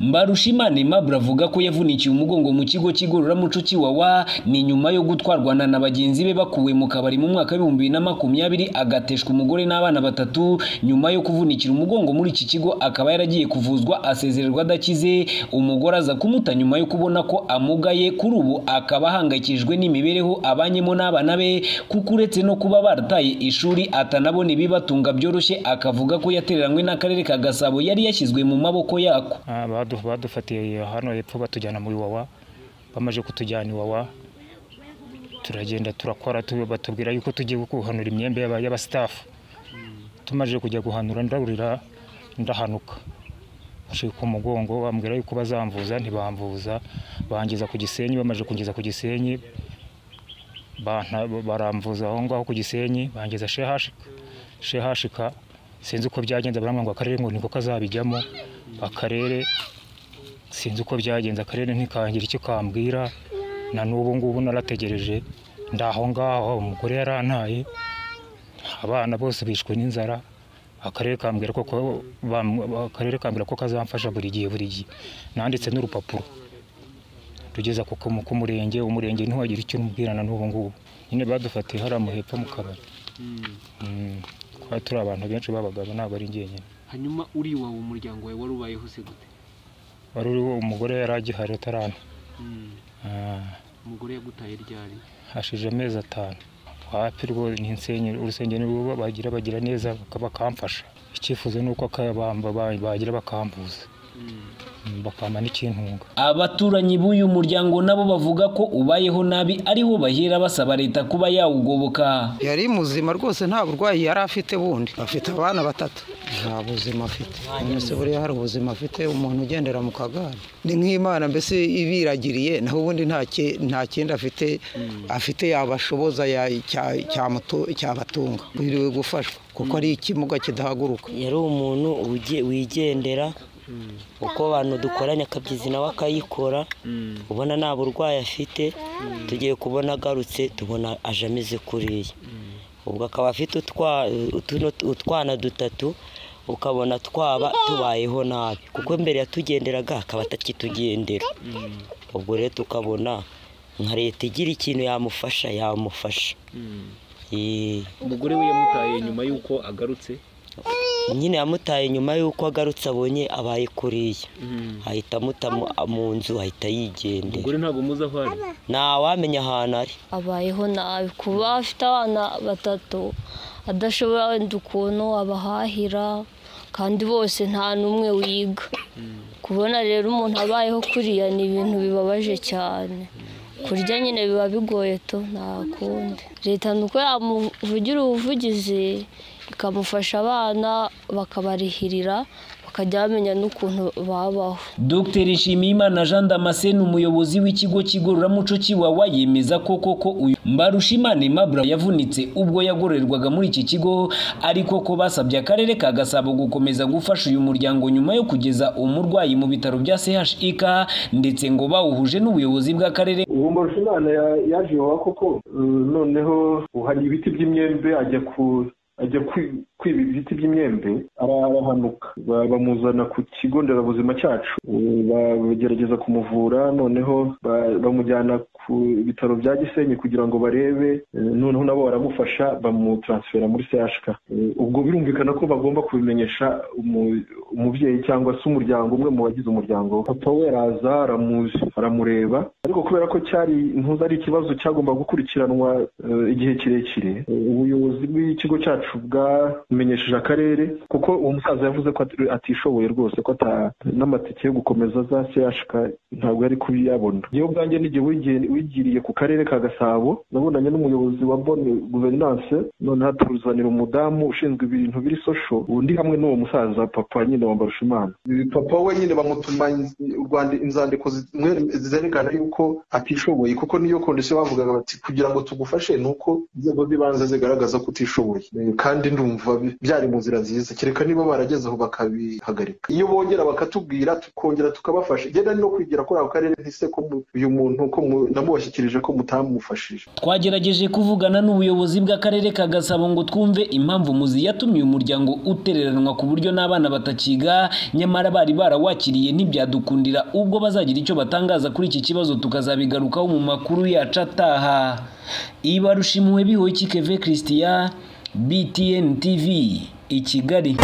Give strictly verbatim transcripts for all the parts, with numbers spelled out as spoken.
Mbarushimana Aimable avuga ko yavunikiye umugongo mu kigo cy'igororamuco cy'Iwawa ni nyuma yo gutwarwana na bagenzi be bakuwe mu kabari mu mwaka w'ibihumbi bibiri na makumyabiri agateshwa umugore n'abana batatu. Nyuma yo kuvunikira umugongo muri iki kigo akaba yaragiye kuvuzwa asezererwa adakize, umugore aza kumuta nyuma yo kubona ko amugaye. Kuri ubu akaba ahangayikishijwe n'imibereho abanyemo n'abana be, kuko uretse no kuba barataye ishuri atanabona ibibatunga byoroshye. Akavuga ko yatereranywe n'akarere ka Gasabo yari yashyizwe mu maboko yako. Badufatiye hano hepfo batujyana mu Iwawa, bamaje kutujyana Iwawa turagenda turakora, batubwira yuko tugiye guhanura imyembe y'abastaff. Tumaje kujya guhanura ndagurira ndahanuka, ashika ku mugongo bambwira yuko bazamvuza, ntibamvuza, bangiza ku Gisenyi. Bamaje kungeza ku Gisenyi baramvuza aho ngaho ku Gisenyi, bangiza shehashika shehashika sinzi uko byagenze, baramwa ngo akarere ngo niko kazabijyamo. Akarere sinzi uko byagenze, akarere ntikangira icyo kambwira. Na n'ubu ngubu narategereje ndaho ngaho, umugore yarantaye, abana bose bishwe n'inzara. Akarere kambwira ko akarere kambwira ko kazamfasha buri gihe buri gihe. Nanditse n'urupapuro tugeza ku murenge, umurenge ntiwagira icyo n'ubwirana n'ubu ngubu. Nyine badufatiye hara mu hepfo mu kabari. Kwa turi abantu benshi babagabo ntabwo ari njyenyine. Hanyuma uri wawe umuryango wawe wari ubayeho se gute? Wari umugore yaragihari atarana. Umugore yagutaye ryari? Hashije amezi atanu. Hafi rwo n'insenye urusengero rwo bagira bagira neza bakamfasha. Icyifuzo nuko akabamba bagira bakambuza. Bakama n'ikintunga. Abaturanyi b'uyu muryango nabo bavuga ko ubayeho nabi, ariho bahera basaba leta kuba yawugoboka. Yari muzima rwose, nta burwayi yari afite, bundi afite abana batatu, nta buzima afite. Nese buri hari ubuzima afite umuntu ugendera mu kagare, ni nk'Imana mbese ibiragiriye, naho ubundi nta nta kindi afite afite yabashoboza cyabatunga biriwe gufashwa, kuko ari ikimuga kidahaguruka. Yari umuntu wigendera, uko abantu dukoranye akabyizi nawe akayikora, ubona nta burwayi afite. Tugiye kubona agarutse tubona aje ameze kuriya, ubwo akaba afite utwana dutatu, ukabona twaba tubayeho nabi, kuko mbere yatugenderaga akaba atakitugendera. Ubwo rero tukabona nka leta igira ikintu yamufasha yamufasha. Umugore we yamutaye nyuma yuko agarutse? Nyine yamutaye nyuma yuko agarutse abonye abaye kuriya, ahita amuta mu nzu, ahita yigendera. Umugore ntabwo muzi aho ari? Nta wamenya ahantu ari. Abayeho nabi, kuba afite abana batatu adashobora wenda ukuntu abahahira, kandi bose nta n'umwe wiga. Kubona rero umuntu abayeho kuriya ni ibintu bibabaje cyane. Kurya nyine biba bigoye to, nta kundi. Leta nuko yamuvugira ubuvugizi ikamufasha abana bakabarihirira, bakajya bamenya n'ukuntu babaho. Dr Nshimiyimana Jean Damascene, umuyobozi w'ikigo cy'igororamuco cy'Iwawa, yemeza ko koko uyu Mbarushimana Aimable yavunitse ubwo yagororerwaga muri iki kigo, ariko ko basabye akarere ka Gasabo gukomeza gufasha uyu muryango nyuma yo kugeza umurwayi mu bitaro bya C H I K, ndetse ngo bawuhuje n'ubuyobozi bw'akarere. Mbarushimana yaje Iwawa koko, noneho hari ibiti by'imyembe ajya ku ajya kwiba ibiti by'imyembe, arahanuka. Bamuzana ku kigo nderabuzima cyacu, bagerageza kumuvura, noneho bamujyana ku bitaro bya Gisenyi kugira ngo barebe, noneho nabo baramufasha bamutransfera muri C H K. Ubwo birumvikana ko bagomba kubimenyesha umubyeyi cyangwa se umuryango, umwe mu bagize umuryango. Papa we araza aramureba, ariko kubera ko cyari ntuza ari ikibazo cyagomba gukurikiranwa igihe kirekire, ubuyobozi bw'ikigo cyacu bwamenyesheje akarere, kuko uwo musaza yavuze ko atishoboye rwose, ko n'amatike yo gukomeza za C H K ntabwo yari kubiyabona. Yewe ubwanjye n'igihe wigiriye ku karere ka Gasabo, nabonanye n'umuyobozi wa Bonne Gouvernance, none hatuzanira umudamu ushinzwe ibintu biri social, undi hamwe n'uwo musaza papa nyine wa Mbarushimana. Papa we nyine bamutuma u Rwanda inzandiko zerekana yuko atishoboye, kuko niyo condition bavugaga bati kugira ngo tugufashe nuko inzego z'ibanze zigaragaza ko utishoboye, kandi ndumva byari mu nzira nziza, kereka niba baragezeho bakabihagarika. Iyo bongera bakatubwira tukongera tukabafasha, genda no kwigira nagera kuri ako karere ntise ko uyu muntu ko namubashyikirije ko mutamufashije. Twagerageje kuvugana n'ubuyobozi bw'akarere ka Gasabo ngo twumve impamvu muzi yatumye umuryango utereranwa ku buryo n'abana batakiga, nyamara bari barawakiriye ntibyadukundira, ubwo bazagira icyo batangaza kuri iki kibazo tukazabigarukaho mu makuru yacu ataha. Ibarushimuwe Bihoyiki Keve Christian, B T N T V i Kigali.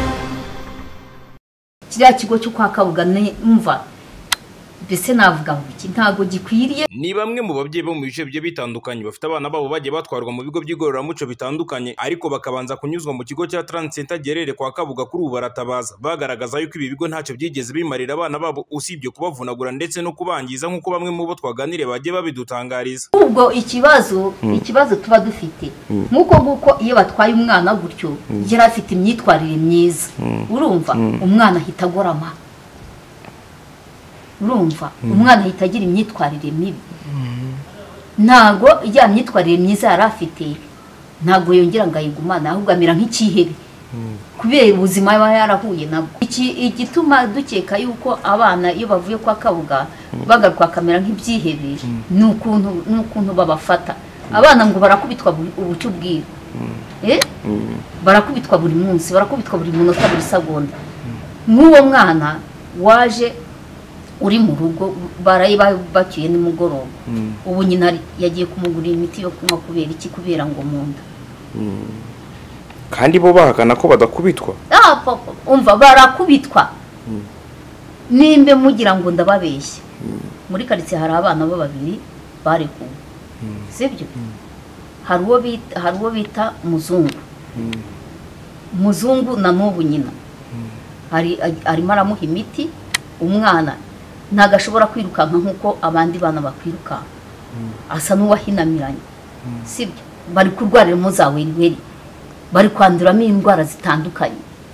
Kiriya kigo cyo kwa Kabuga mva bese navuga ngo iki ntago gikwiriye. Ni bamwe mu babyeyi bo mu bice bye bitandukanye bafite abana babo bagiye batwarwa mu bigo by'igororamuco bitandukanye, ariko bakabanza kunyuzwa mu kigo cya Transit Center gerere kwa Kabuga. Kuri ubu baratabaza bagaragaza yuko ibi bigo ntacyo byigeze bimarira abana babo usibye kubavunagura ndetse no kubangiza, nk'uko bamwe mu bo twaganire bagiye babidutangariza. Ubwo ikibazo mm. ikibazo tuba dufite nk'uko mm. nguko iyo batwaye umwana gutyo mm. yari afite imyitwarire myiza mm. urumva mm. umwana ahita agorama, urumva mm. umwana ahita agira imyitwarire mibi mm. ntago ya myitwarire myiza yari afite ntago yongera ngo ayigumana, ahubwo amera nk'ikihebe mm. kubera ubuzima yaba yarahuye nabwo. Iki igituma dukeka yuko abana iyo bavuye kwa Kabuga mm. bagaruka kamera nk'ibyihebe mm. n'ukuntu n'ukuntu babafata abana ngo barakubitwa ubucyo bwira mm. eh mm. barakubitwa buri munsi, barakubitwa buri munota, buri segonda mm. n'uwo mwana waje uri mu rugo baraye bakiye nimugoroba mm. ubu nyina yagiye kumugurira imiti yo kunywa kubera iki, kubera ngo munda mm. kandi bo bahakana ko badakubitwa. Ah papa umva barakubitwa mm. nimbe mugira ngo ndababeshye mm. muri karitsiye hari abana bo babiri barekuwe mm. sibyo mm. hari uwo bita hari uwo bita muzungu mm. muzungu na n'ubu nyina mm. hari arimo aramuha imiti, umwana ntago ashobora kwirukanka nk'uko abandi bana bakwiruka mm. asa n'uwahinamiranye mm. sibyo bari kurwarira mu za weri bari kwanduramo indwara zitandukanye.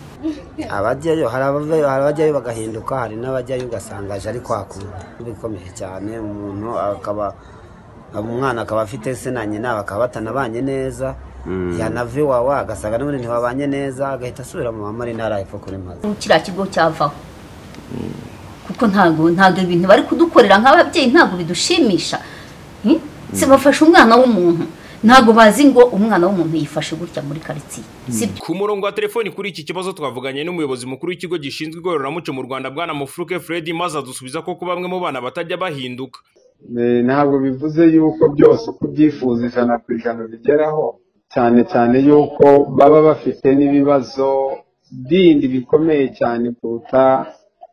Abajyayo hari abajyayo bagahinduka, hari n'abajyayo ugasangaje ari kwakunda bikomeye cyane, umuntu akaba umwana akaba afite se na nyina bakaba batanabanye neza mm. yanave wawe agasanga n'ubundi ntibabanye neza agahita asubira mu mama ari ntara hepfo kuri maze kiriya kigo cyavaho mm. kuko ntago ntago ibintu bari kudukorera nk'ababyeyi ntago bidushimisha hmm? mm. se bafasha umwana w'umuntu ntago bazi ngo umwana w'umuntu yifashe gutya muri karitsiye mm. Ku murongo wa telefoni kuri iki kibazo twavuganye n'umuyobozi mukuru w'ikigo gishinzwe igororamuco mu Rwanda Bwana Mufuruke Fred, maze adusubiza ko bamwe mu bana batajya bahinduka. Ntabwo bivuze yuko byose kubyifuza ijana ku ijana bigeraho, cyane cyane yuko baba bafite n'ibibazo bindi bikomeye cyane kuruta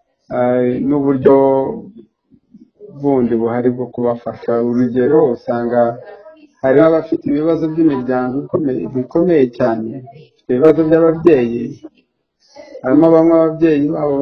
n'uburyo bundi buhari bwo kubafasha. Urugero usanga hari abafite ibibazo by'imiryango bikomeye cyane, ibibazo by'ababyeyi, harimo bamwe ababyeyi babo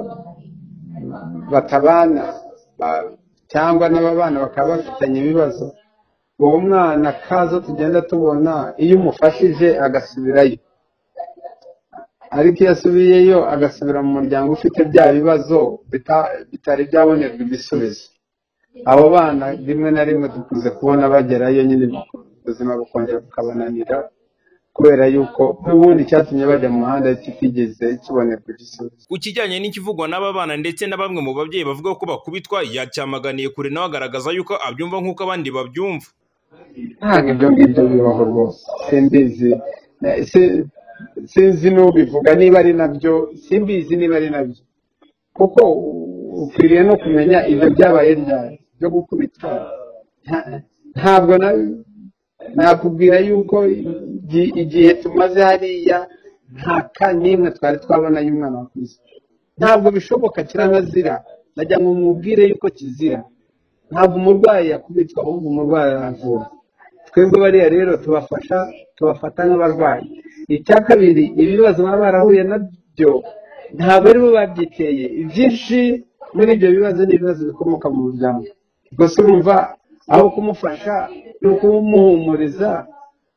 batabana cyangwa n'ababana bakaba bafitanye ibibazo. Uwo mwana kazo tugenda tubona iyo umufashije agasubirayo, ariko iyo asubiyeyo agasubira mu muryango ufite bya bibazo bitari byabonerwa ibisubizo, abo bana rimwe na rimwe dukunze kubona bagerayo nyine ubuzima bukongera bukabananira kubera yuko n'ubundi cyatumye bajya mu muhanda kitigeze kibonerwa igisubizo. Ku kijyanye n'ikivugwa n'aba bana ndetse na bamwe mu babyeyi bavuga ko bakubitwa, yacyamaganiye kure nawe agaragaza yuko abyumva nk'uko abandi babyumva. Ntabwo ibyo ngibyo bibaho rwose, simbizi sinzi n'ubivuga niba ari nabyo, simbizi niba ari nabyo, kuko ukwiriye no kumenya ibyo byabaye ryari byo gukubitwa. Ntabwo nakubwira yuko igihe tumaze hariya nta kanimwe twari twabona y'umwana wakubise. Ntabwo bishoboka, kiranazira. Najya ngo mubwire yuko kizira. Ntabwo umurwayi yakubitwa, ahubwo umurwayi aravura. Twebwe bariya rero tubafasha, tubafata nk'abarwayi. Icya kabiri, ibibazo baba barahuye nabyo ntabwo ari bo babyiteye. Ibyinshi muri ibyo bibazo ni ibibazo bikomoka mu muryango. Gusa urumva aho kumufasha no kumuhumuriza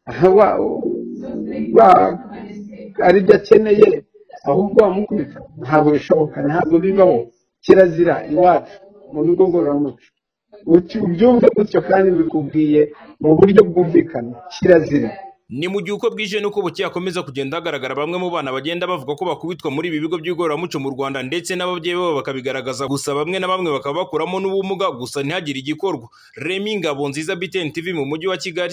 ari byo akeneye, ahubwo wamukubita, ntabwo bishoboka, ntabwo bibaho, kirazira iwacu mu bigo ngororamuco. Ubyumve gutyo kandi bikubwiye mu buryo bwumvikana, kirazira. Ni mu gihe uko bwije nuko buke akomeza kugenda hagaragara bamwe mu bana bagenda bavuga ko bakubitwa muri ibi bigo by'igororamuco mu Rwanda ndetse n'ababyeyi babo bakabigaragaza, gusa bamwe na bamwe bakaba bakuramo n'ubumuga gusa ntihagire igikorwa. Remy Ngabonziza, B T N T V mu mujyi wa Kigali.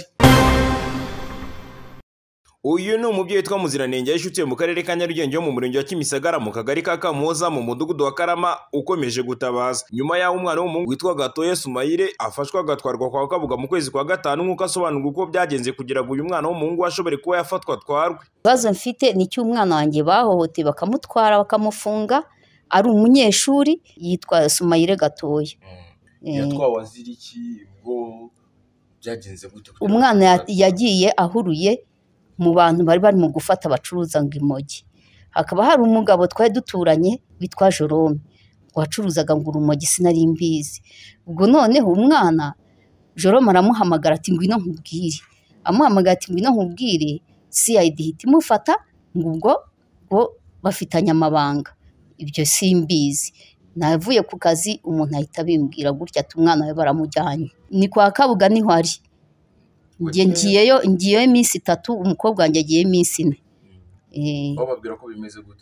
Uyu ni umubyeyi witwa Muziranenge yashutse mu karere ka Nyarugenge mu murenge wa Kimisagara mu kagari ka Kamuhoza mu mudugudu wa Karama ukomeje gutabaza nyuma yaho umwana w'umuhungu witwa Gatoye Sumayire afashwa agatwarwa kwa Kabuga mu kwezi kwa gatanu nk'uko asobanurwa uko byagenze kugira ngo uyu mwana w'umuhungu ashobore kuba yafatwa atwarwe. Bazo mfite ni cy'umwana wanjye bahohote bakamutwara bakamufunga, ari umunyeshuri yitwa Sumayire Gatoye. Yatwawe azira iki ubwo byagenze gute? Umwana yagiye ahuruye mu bantu bari bari mu gufata bacuruza ngo imogi. Hakaba hari umugabo twari duturanye witwa Jerome wacuruzaga ngo urumogi sinari mbizi. Ubwo noneho umwana Jerome aramuhamagara ati ngwino nkubwire. Amuhamagara ati ngwino nkubwire, C I D hita imufata ngo ubwo ngo bafitanye amabanga. Ibyo simbizi. Navuye ku kazi umuntu ahita bimbwira gutya ati umwana we baramujyanye. Ni kwa Kabuga niho ari. Ngiye ngiyeyo ngiyeyo iminsi itatu, umukobwa wanjye agiye iminsi ine. Eh bababwira ko bimeze gute?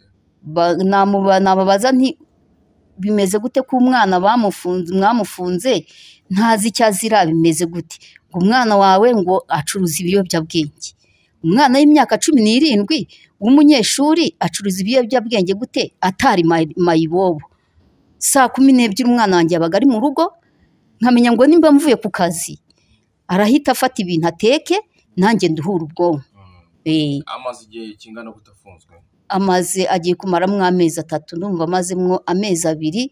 Namubaza nti bimeze gute ko umwana bamufunze mwamufunze ntazi icyo azira bimeze gute? Ngo umwana wawe ngo acuruza ibiyobyabwenge. Umwana w'imyaka cumi n'irindwi w'umunyeshuri acuruza ibiyobyabwenge gute atari mayibobo? Saa kumi n'ebyiri umwana wanjye yabaga ari mu rugo, nkamenya ngo nimba mvuye ku kazi arahita afata ibintu ateke nanjye nduhura ubwonko. Eh amaze igihe kingana gutafunzwe? Amaze agiye kumara mu amezi atatu, ndumva amaze mu amezi abiri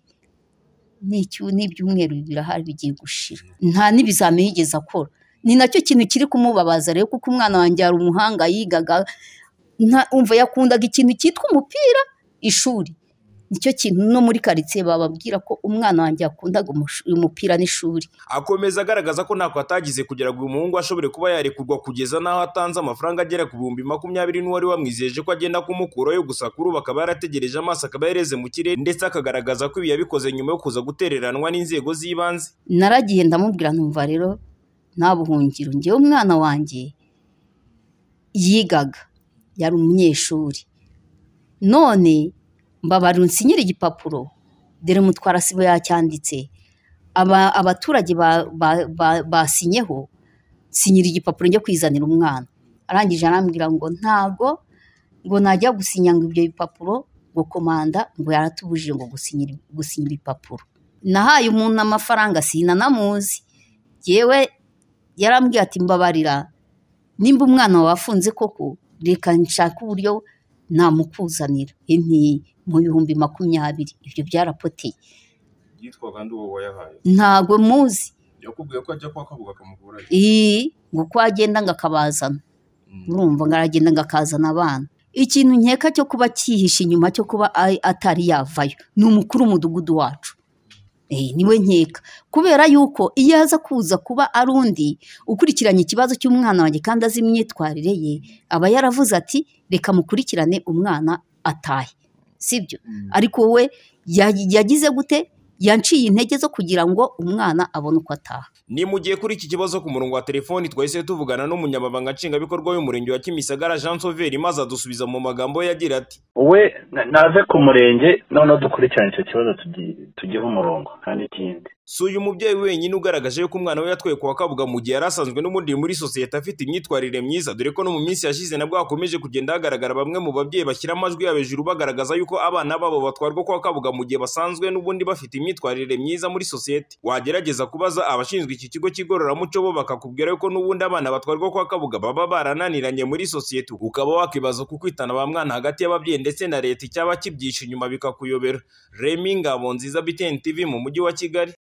n'icyo n'ibyumweru bibiri ahari bigiye gushira. Nta n'ibizame yigeze akora. Ni nacyo kintu kiri kumubabaza rero kuko umwana wanjye ari umuhanga yigaga, umva yakundaga ikintu cyitwa umupira ishuri. Nicyo kintu no muri karitsiye bababwira ko umwana wanjye yakundaga umupira n'ishuri. Akomeza agaragaza ko ntako atagize kugira ngo uyu muhungu ashobore kuba yarekurwa kugeza naho atanze amafaranga agera ku bihumbi makumyabiri n'uwari wamwizeje ko agenda kumukurayo, gusa kuri ubu akaba yarategereje amaso akaba yareze mu kirere ndetse akagaragaza ko ibi yabikoze nyuma yo kuza gutereranwa n'inzego z'ibanze. Naragiye ndamubwira numva rero nta buhungiro, ngewe umwana wanjye yigaga yari umunyeshuri, none mbabarira unsinyira igipapuro dore mutwara sibo yacyanditse, aba abaturage basinyeho sinyira igipapuro njye kwizanira umwana. Arangije arambwira ngo ntago ngo najya gusinya ngo ibyo bipapuro ngo komanda ngo yaratubujije ngo gusinyira gusinya ibipapuro. Nahaye umuntu amafaranga sinanamuzi, yewe yarambwiye ati mbabarira nimba umwana wafunze koko reka nshaka uburyo namukuzanira nti mu bihumbi makumyabiri. Ibyo byarapoteye. Yitwa kandi uwo wayahaye? Ntago muzi. Yakubwiye ko ajya kwa Kabuga akamukura? Eh ngo ko agenda ngakabazana. Urumva ngaragenda ngakazana abana. Ikintu nkeka cyo kuba cyihisha inyuma cyo kuba atari yavayo ni umukuru w'umudugudu wacu. Eh niwe nkeka kubera yuko iyo aza kuza kuba arundi ukurikiranye ikibazo cy'umwana wanjye kandi azi imyitwarire ye aba yaravuze ati reka mukurikirane umwana atahe, sibyo? Ariko we yagize gute? Yanciye intege zo kugira ngo umwana abone uko ataha. Ni mu gihe kuri iki kibazo ku murongo wa telefoni twahise tuvugana n'umunyamabanga nshingwabikorwa w'umurenge wa Kimisagara Jean Sauveur maze adusubiza mu magambo yagira ati we naze ku murenge none dukurikirana icyo kibazo tugihe umurongo kandi ikindi. Si uyu mubyeyi wenyine ugaragaje yuko umwana we yatwaye kwa Kabuga mu gihe yarasanzwe n'ubundi muri sosiyete afite imyitwarire myiza, dore ko no mu minsi yashize nabwo hakomeje kugenda hagaragara bamwe mu babyeyi bashyira amajwi yabo hejuru bagaragaza yuko abana babo batwarwa kwa Kabuga mu gihe basanzwe n'ubundi bafite imyitwarire myiza muri sosiyete. Wagerageza kubaza abashinzwe iki kigo cy'igororamuco bo bakakubwira yuko n'ubundi abana batwarwa kwa Kabuga baba barananiranye muri sosiyete, ukaba wakibaza ku kwitana ba mwana hagati y'ababyeyi ndetse na leta icyaba kibyisha inyuma bikakuyobera. Remy Ngabonziza, B T N T V mu mujyi wa Kigali.